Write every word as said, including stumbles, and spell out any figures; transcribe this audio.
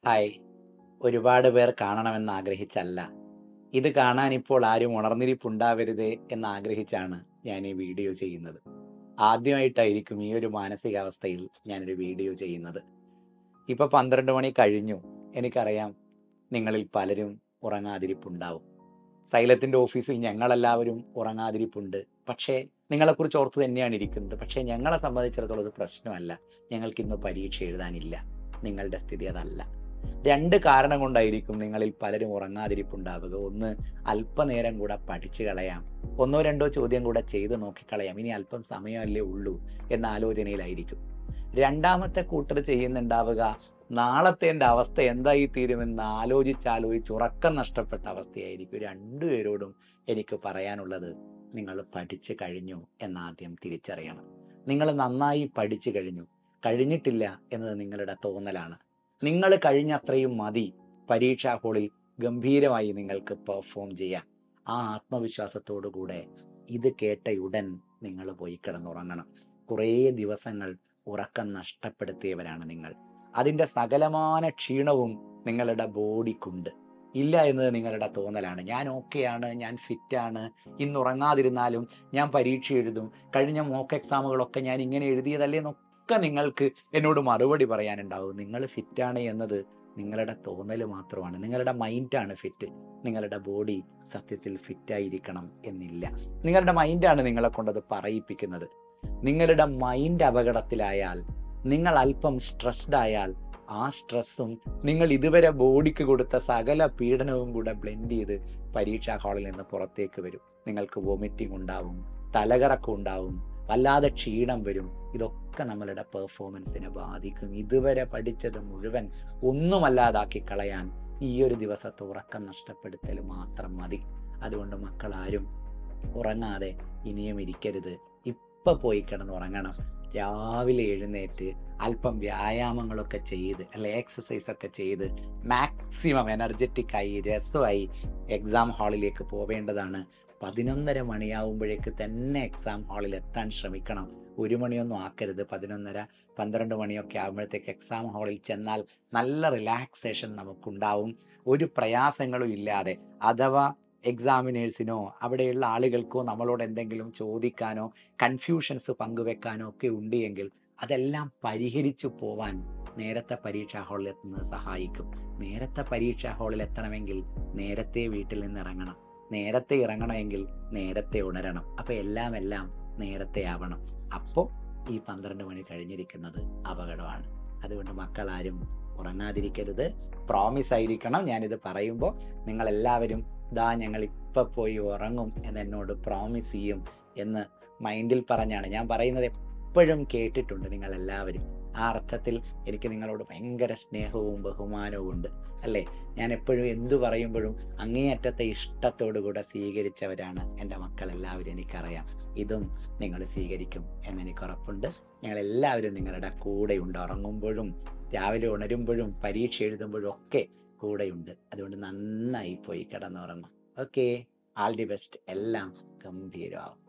Hi! ഒരുപാട് പേർ കാണണമെന്ന് ആഗ്രഹിച്ചല്ല. ഇത് കാണാൻ ഇപ്പോൾ ആരും ഉണർന്നിരിപ്പുണ്ടാവരുതേ എന്നാഗ്രഹിച്ചാണ് ഞാൻ ഈ വീഡിയോ ചെയ്യുന്നത്. ആദ്യമായിട്ടായിരിക്കും ഈ ഒരു മാനസികാവസ്ഥയിൽ ഞാനൊരു വീഡിയോ ചെയ്യുന്നത്. ഇപ്പൊ പന്ത്രണ്ട് മണി കഴിഞ്ഞു. എനിക്കറിയാം നിങ്ങളിൽ പലരും ഉറങ്ങാതിരിപ്പുണ്ടാവും. സൈലത്തിന്റെ ഓഫീസിൽ ഞങ്ങളെല്ലാവരും ഉറങ്ങാതിരിപ്പുണ്ട്. പക്ഷേ നിങ്ങളെക്കുറിച്ച് ഓർത്ത് തന്നെയാണ് ഇരിക്കുന്നത്. പക്ഷേ ഞങ്ങളെ സംബന്ധിച്ചിടത്തോളം അത് പ്രശ്നമല്ല. ഞങ്ങൾക്കിന്ന് പരീക്ഷ എഴുതാനില്ല. നിങ്ങളുടെ സ്ഥിതി അതല്ല. രണ്ട് കാരണം കൊണ്ടായിരിക്കും നിങ്ങളിൽ പലരും ഉറങ്ങാതിരിപ്പുണ്ടാവുക. ഒന്ന്, അല്പനേരം കൂടെ പഠിച്ചു കളയാം. ഒന്നോ രണ്ടോ ചോദ്യം കൂടെ ചെയ്ത് നോക്കിക്കളയാം. ഇനി അല്പം സമയമല്ലേ ഉള്ളൂ എന്ന ആലോചനയിലായിരിക്കും. രണ്ടാമത്തെ കൂട്ടർ ചെയ്യുന്നുണ്ടാവുക, നാളത്തെ എൻ്റെ അവസ്ഥ എന്തായി തീരുമെന്ന് ആലോചിച്ചാലോചിച്ച് ഉറക്കം നഷ്ടപ്പെട്ട അവസ്ഥയായിരിക്കും. രണ്ടുപേരോടും എനിക്ക് പറയാനുള്ളത്, നിങ്ങൾ പഠിച്ചു കഴിഞ്ഞു എന്നാദ്യം തിരിച്ചറിയണം. നിങ്ങൾ നന്നായി പഠിച്ചു കഴിഞ്ഞു. കഴിഞ്ഞിട്ടില്ല എന്നത് നിങ്ങളുടെ തോന്നലാണ്. നിങ്ങൾ കഴിഞ്ഞത്രയും മതി പരീക്ഷാ ഹാളിൽ ഗംഭീരമായി നിങ്ങൾക്ക് പെർഫോം ചെയ്യാം. ആ ആത്മവിശ്വാസത്തോടു കൂടെ ഇത് കേട്ടയുടൻ നിങ്ങൾ പോയി കിടന്നുറങ്ങണം. കുറേ ദിവസങ്ങൾ ഉറക്കം നഷ്ടപ്പെടുത്തിയവരാണ് നിങ്ങൾ. അതിൻ്റെ സകലമാന ക്ഷീണവും നിങ്ങളുടെ ബോഡിക്കുണ്ട്. ഇല്ല എന്നത് നിങ്ങളുടെ തോന്നലാണ്. ഞാൻ ഓക്കെയാണ്, ഞാൻ ഫിറ്റാണ്, ഇന്ന് ഉറങ്ങാതിരുന്നാലും ഞാൻ പരീക്ഷ എഴുതും, കഴിഞ്ഞ മോക്ക് എക്സാമുകളൊക്കെ ഞാൻ ഇങ്ങനെ എഴുതിയതല്ലേ എന്നൊക്കെ നിങ്ങൾക്ക് എന്നോട് മറുപടി പറയാനുണ്ടാവും. നിങ്ങൾ ഫിറ്റാണ് എന്നത് നിങ്ങളുടെ തോന്നൽ മാത്രമാണ്. നിങ്ങളുടെ മൈൻഡാണ് ഫിറ്റ്. നിങ്ങളുടെ ബോഡി സത്യത്തിൽ ഫിറ്റായിരിക്കണം എന്നില്ല. നിങ്ങളുടെ മൈൻഡാണ് നിങ്ങളെ കൊണ്ടത് പറയിപ്പിക്കുന്നത്. നിങ്ങളുടെ മൈൻഡ് അപകടത്തിലായാൽ, നിങ്ങൾ അല്പം സ്ട്രെസ്ഡ് ആയാൽ, ആ സ്ട്രെസ്സും നിങ്ങൾ ഇതുവരെ ബോഡിക്ക് കൊടുത്ത സകല പീഡനവും കൂടെ ബ്ലെൻഡ് ചെയ്ത് പരീക്ഷാ ഹാളിൽ നിന്ന് പുറത്തേക്ക് വരും. നിങ്ങൾക്ക് വോമിറ്റിംഗ് ഉണ്ടാവും, തലകറക്കം ഉണ്ടാവും, വല്ലാതെ ക്ഷീണം വരും. ഇതൊക്കെ നമ്മളുടെ പെർഫോമൻസിനെ ബാധിക്കും. ഇതുവരെ പഠിച്ചത് മുഴുവൻ ഒന്നുമല്ലാതാക്കി കളയാൻ ഈ ഒരു ദിവസത്തെ ഉറക്കം നഷ്ടപ്പെടുത്തൽ മാത്രം മതി. അതുകൊണ്ട് മക്കളാരും ഉറങ്ങാതെ ഇനിയും ഇരിക്കരുത്. ഇപ്പൊ പോയി കിടന്നുറങ്ങണം. രാവിലെ എഴുന്നേറ്റ് അല്പം വ്യായാമങ്ങളൊക്കെ ചെയ്ത്, അല്ലെ എക്സസൈസ് ഒക്കെ ചെയ്ത് മാക്സിമം എനർജറ്റിക് ആയി രസമായി എക്സാം ഹാളിലേക്ക് പോവേണ്ടതാണ്. പതിനൊന്നര മണിയാവുമ്പോഴേക്ക് തന്നെ എക്സാം ഹാളിൽ എത്താൻ ശ്രമിക്കണം. ഒരു മണിയൊന്നും ആക്കരുത്. പതിനൊന്നര പന്ത്രണ്ട് മണിയൊക്കെ ആകുമ്പോഴത്തേക്ക് എക്സാം ഹാളിൽ ചെന്നാൽ നല്ല റിലാക്സേഷൻ നമുക്കുണ്ടാവും. ഒരു പ്രയാസങ്ങളും ഇല്ലാതെ. അഥവാ എക്സാമിനേഴ്സിനോ അവിടെയുള്ള ആളുകൾക്കോ നമ്മളോട് എന്തെങ്കിലും ചോദിക്കാനോ കൺഫ്യൂഷൻസ് പങ്കുവെക്കാനോ ഒക്കെ ഉണ്ട് എങ്കിൽ അതെല്ലാം പരിഹരിച്ചു പോവാൻ നേരത്തെ പരീക്ഷാ ഹാളിൽ എത്തുന്നത് സഹായിക്കും. നേരത്തെ പരീക്ഷാ ഹാളിൽ എത്തണമെങ്കിൽ നേരത്തെ വീട്ടിൽ നിന്ന് ഇറങ്ങണം. നേരത്തെ ഇറങ്ങണമെങ്കിൽ നേരത്തെ ഉണരണം. അപ്പൊ എല്ലാം എല്ലാം നേരത്തെ ആവണം. അപ്പോൾ ഈ പന്ത്രണ്ട് മണി കഴിഞ്ഞിരിക്കുന്നത് അപകടമാണ്. അതുകൊണ്ട് മക്കളാരും ഉറങ്ങാതിരിക്കരുത്. പ്രോമിസ് ആയിരിക്കണം. ഞാനിത് പറയുമ്പോൾ നിങ്ങളെല്ലാവരും ദാ ഞങ്ങൾ ഇപ്പം പോയി ഉറങ്ങും എന്നോട് പ്രോമിസ് ചെയ്യും എന്ന് മൈൻഡിൽ പറഞ്ഞാണ് ഞാൻ പറയുന്നത്. എപ്പോഴും കേട്ടിട്ടുണ്ട് നിങ്ങളെല്ലാവരും. ആ അർത്ഥത്തിൽ എനിക്ക് നിങ്ങളോട് ഭയങ്കര സ്നേഹവും ബഹുമാനവും ഉണ്ട്, അല്ലേ? ഞാൻ എപ്പോഴും എന്തു പറയുമ്പോഴും അങ്ങേയറ്റത്തെ ഇഷ്ടത്തോടു കൂടെ സ്വീകരിച്ചവരാണ് എൻ്റെ മക്കളെല്ലാവരും, എനിക്കറിയാം. ഇതും നിങ്ങൾ സ്വീകരിക്കും എന്നെനിക്ക് ഉറപ്പുണ്ട്. ഞങ്ങളെല്ലാവരും നിങ്ങളുടെ കൂടെയുണ്ട്. ഉറങ്ങുമ്പോഴും രാവിലെ ഉണരുമ്പോഴും പരീക്ഷ എഴുതുമ്പോഴും ഒക്കെ കൂടെയുണ്ട്. അതുകൊണ്ട് നന്നായി പോയി കിടന്നുറങ്ങും. Okay, all the best. എല്ലാം ഗംഭീരമാവും.